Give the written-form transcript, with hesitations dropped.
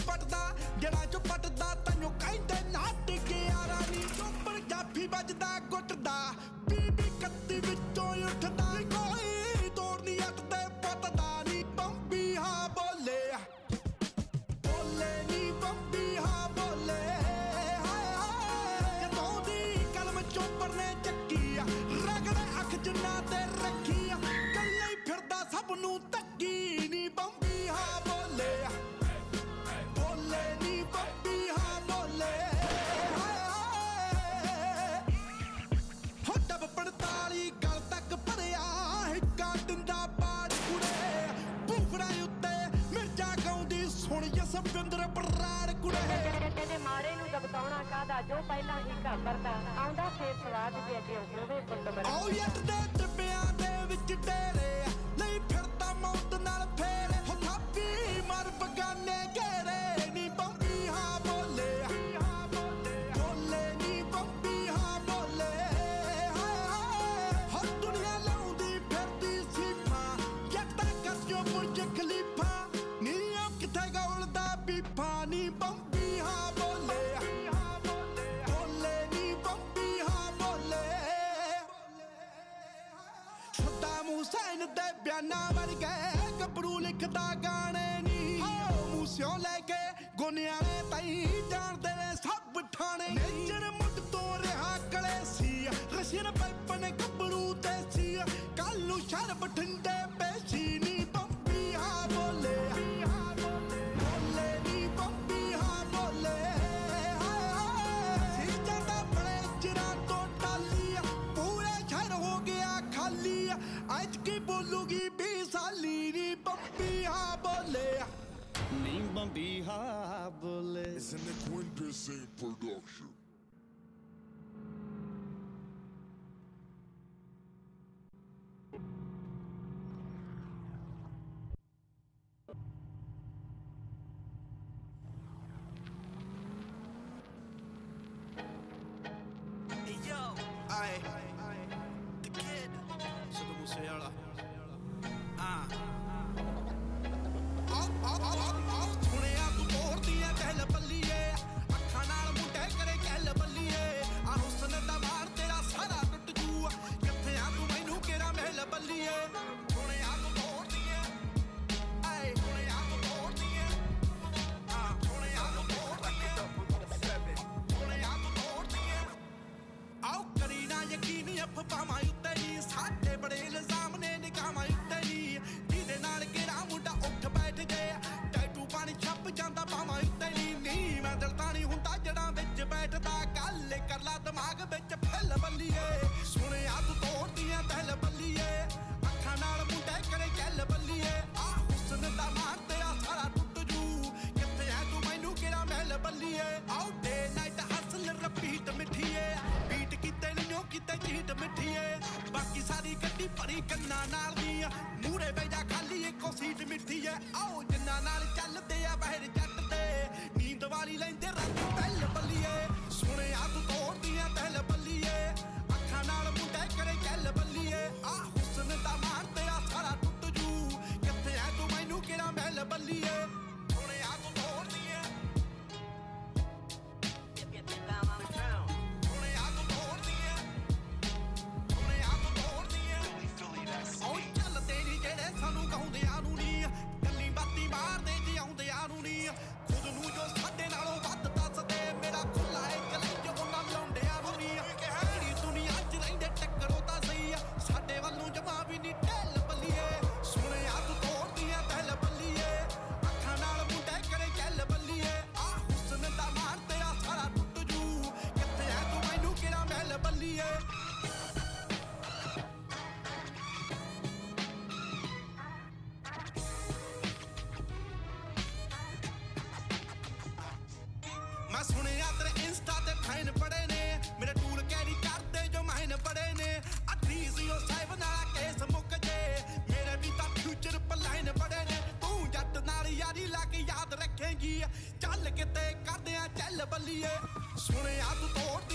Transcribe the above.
पटदा जड़ा चो पटदा तैनू कहंदे नट ग्यारा नी चोपर जाफी बजदा गुटदा 20-31 विचों उठदा कोई तोड़ नी अटदे पतदा नी बंबी हाँ बोले बोले नी बंबी हाँ बोले जदों दी कलम चोपर ने चक्की रगड़े अख जिन्ना ते रखी कल्ले ही फिरदा सब नू तक्की नी बंबी हाँ बोले बोले नी बंबी हाँ बोले हो डब 45 गल तक भरिया हिक्का दिंदा बाड़ कुड़े भूखड़ा उत्ते मिर्जा गाउंदी सुन जसविंदर बराड़ कुड़े तेरे मारे नू दबताउणा कादा जो पहला ही घबरदा आउंदा फेर सवाद जे अगे होवे पुੱਤ बड़ा आओ यट दे ਟਿੱਬਿਆਂ ਦੇ ਵਿੱਚ ਡੇਰੇ ਨਹੀਂ ਫਿਰਦਾ ਮੌਤ ਨਾਲ ਫੇਰੇ ਹੋ ਥਾਪੀ ਮਰ ਬਗਾਨੇ ਘੇਰੇ ਨੀ ਬੰਬੀ ਹਾਂ ਬੋਲੇ ਬੋਲੇ ਨੀ ਬੰਬੀ ਹਾਂ ਬੋਲੇ ਹਰ ਦੁਨੀਆ ਲਾਉਂਦੀ ਫਿਰਦੀ ਸੀਫਾਂ ਜੱਟਾ ਕੱਜੋ ਬੁਰਜ ਖਲੀਫਾ ਨੀ ਉਹ ਕਿੱਥੇ ਗੌਲਦਾ ਬੀਫਾ ਨੀ ਬੰਬੀ ਹਾਂ ਬੋਲੇ ਬੋਲੇ ਨੀ ਬੰਬੀ ਹਾਂ ਬੋਲੇ ਸੱਦਾਮ ਹੁਸੈਨ ਦੇ ਬਿਆਨਾਂ ਵਰਗੇ ਗੱਭਰੂ ਲਿਖਦਾ ਗਾਣੇ ਨੀ ਮੂਸਿਓਂ ਲੈ ਕੇ ਗੋਨਿਆਣੇ ਤਾਈਂ ਜਾਣਦੇ ਨੇ ਸਭ ਠਾਣੇ ਨੇਜਰ ਮੁੱਢ ਤੋਂ ਰਿਹਾ ਕਲੇਸੀ ਰਸ਼ੀਨ ਪੈਪਨ ਗੱਭਰੂ ਤੇ ਸੀ ਕੱਲ ਨੂੰ ਸ਼ਰ ਬਠਿੰਡੇ ਪੇਸ਼ੀ ਨੀ ਬੰਬੀ ਹਾਂ ਬੋਲੇ ਬੋਲੇ ਨੀ ਬੰਬੀ ਹਾਂ ਬੋਲੇ ਸੀ ਜਾਂਦਾ ਬੜੇ ਚਿਰਾਂ ਤੋਂ ਟਾਲੀ ਪੂਰੇ ਸ਼ਹਿਰ ਹੋ ਗਿਆ ਖਾਲੀ ਅੱਜ ਕੀ ਬੋਲੂਗੀ 20 ਸਾਲੀ ਨੀ ਬੰਬੀ ਹਾਂ ਬੋਲੇ ਨੀ ਬੰਬੀ ਹਾਂ ਬੋਲੇ It's in the Quintessence production. Hey yo, the kid, Sidhu Moosewala. ਸੁਣਿਆ ਤੂੰ ਤੋੜਦੀਆਂ ਕਹਿਲ ਬੱਲੀਏ ਅੱਖਾਂ ਨਾਲ ਮੁੰਡੇ ਕਰੇ ਕਹਿਲ ਬੱਲੀਏ ਆ ਹੁਸਨ ਦਾ ਮਾਰ ਤੇਰਾ ਸਾਰਾ ਟੁੱਟ ਜੂ ਕਿੱਥੇ ਆ ਤੂੰ ਮੈਨੂੰ ਕਿਹੜਾ ਮਹਿਲ ਬੱਲੀਏ ਸੁਣਿਆ ਤੂੰ ਤੋੜਦੀਆਂ ਸੁਣਿਆ ਤੂੰ ਤੋੜਦੀਆਂ ਸੁਣਿਆ ਤੂੰ ਤੋੜਦੀਆਂ ਸੁਣਿਆ ਤੂੰ ਤੋੜਦੀਆਂ ਆਓ ਕਰੀ ਨਾ ਯਕੀਨ ਅਫਵਾਹਾਂ ਉੱਤੇ ਨੀ ਸਾਡੇ ਬੜੇ ਇਲਜ਼ਾਮ ਨੇ ਨਿਗਾਹਾਂ ਉੱਤੇ ਨੀ ਜਿਹਦੇ ਨਾਲ ਕਿਹੜਾ ਮੁੰਡਾ ਉੱਠ ਬੈਠ ਗਿਆ ਟੈਟੂ ਪਾਣੀ ਛੱਪ ਜਾਂਦਾ ਬਾਹਾਂ ਉੱਤੇ ਨੀ ਮੈਂ ਦਿਲ ਤਾਂ ਨਹੀਂ ਹੁੰਦਾ ਜੜਾਂ ਵਿੱਚ ਬੈਠਦਾ ਗੱਲ ਕਰ ਲਾ ਦਿਮਾਗ ਵਿੱਚ ਫੈਲ ਬੱਲੀਏ ਸੁਣਿਆ ਤੂੰ ਤੋੜਦੀਆਂ ਦਿਲ ਬੱਲੀਏ ਅੱਖਾਂ ਨਾਲ ਮੁੰਡੇ ਕਰੇ ਗੱਲ ਬੱਲੀਏ ਆ ਹੁਸਨ ਦਾ ਮਾਰ ਤੇਰਾ ਸਾਰਾ ਟੁੱਟ ਜੂ ਕਿੱਥੇ ਐ ਤੂੰ ਮੈਨੂੰ ਕਿਹੜਾ ਮਹਿਲ ਬੱਲੀਏ ਆਉ ਡੇ ਨਾਈਟ ਹਸਲ ਰਿਪੀਟ ਮਿੱਠੀਏ ਬੀਟ ਕਿਤੇ ਨਹੀਂ ਕਿਤੇ ਚੀਟ ਮਿੱਠੀਏ ਬਾਕੀ ਸਾਰੀ ਗੱਡੀ ਭਰੀ ਕੰਨਾਂ ਨਾਲ ਦੀ ਮੂਹਰੇ ਬਹਿ ਜਾ ਖਾਲੀ ਇੱਕੋ ਸੀਟ ਮਿੱਠੀ ਐ ਆਓ ਜਿੰਨਾਂ ਨਾਲ ਚੱਲਦੇ ਆ ਬਾਹਰ ਜੱਟ ਤੇ ਨੀਂਦ ਵਾਲੀ ਲੈਂਦੇ ਰੱਜ ਪਹਿਲ ਬੱਲੀਏ ਸੁਣਿਆ ਤੂੰ ਤੋੜਦੀਆਂ ਦਿਲ ਬੱਲੀਏ ਅੱਖਾਂ ਨਾਲ ਮੁੰਡੇ ਕਰੇ ਗੱਲ ਬੱਲੀਏ ਆ ਹੁਸਨ ਦਾ ਮਾਰ ਤੇਰਾ ਸਾਰਾ ਟੁੱਟ ਜੂ ਕਿੱਥੇ ਐ ਤੂੰ ਮੈਨੂੰ ਕਿਹੜਾ ਮਹਿਲ ਬੱਲੀਏ ਸੁਣਿਆ ਤੂੰ ਤੋੜਦੀਆਂ ਸਾਨੂੰ ਗਾਉਂਦਿਆਂ ਨੂੰ ਨੀ ਗੱਲੀ ਬਾਤੀ ਮਾਰਦੇ ਜੇ ਆਉਂਦਿਆਂ ਨੂੰ ਨੀ ਖੁਦ ਨੂੰ ਜੋ ਸਾਡੇ ਨਾਲੋਂ ਵੱਧ ਦੱਸਦੇ ਮੇਰਾ ਖੁੱਲਾ ਏ ਕਲੇਜ ਉਹਨਾਂ ਲਾਉਂਦਿਆਂ ਨੂੰ ਨੀ ਕਿਹੜੀ ਦੁਨੀਆ 'ਚ ਰਹਿੰਦੇ ਟੱਕਰੋ ਤਾਂ ਸਹੀ ਸਾਡੇ ਵੱਲੋਂ ਜਮਾ ਵੀ ਨੀ ਢਿੱਲ ਬੱਲੀਏ ਸੁਣਿਆ ਤੂੰ ਤੋੜਦੀਆਂ ਦਿਲ ਬੱਲੀਏ ਅੱਖਾਂ ਨਾਲ ਮੁੰਡੇ ਕਰੇ ਗੱਲ ਬੱਲੀਏ ਆ ਹੁਸਨ ਦਾ ਮਾਰ ਤੇਰਾ ਸਾਰਾ ਟੁੱਟ ਜੂ ਕਿੱਥੇ ਐ ਤੂੰ ਮੈਨੂੰ ਕਿਹੜਾ ਮਹਿਲ ਬੱਲੀਏ ਮੈਂ ਸੁਣਿਆ ਤੇਰੇ ਇੰਸਟਾ ਤੇ ਫੈਨ ਬੜੇ ਨੇ ਮੇਰੇ ਟੂਲ ਕੈਰੀ ਕਰਦੇ ਜੋ ਮਾਇਨ ਬੜੇ ਨੇ 307 ਵਾਲਾ ਕੇਸ ਮੁੱਕ ਜੇ ਮੇਰੇ ਵੀ ਤਾਂ ਫਿਊਚਰ ਪਲਾਈਨ ਬੜੇ ਨੇ ਤੂੰ ਜੱਟ ਨਾਲ ਯਾਰੀ ਲਾ ਕੇ ਯਾਦ ਰੱਖੇਂਗੀ ਚੱਲ ਕਿਤੇ ਕਰਦੇ ਆ ਚੱਲ ਬੱਲੀਏ ਸੁਣਿਆ ਤੂੰ ਤੋੜ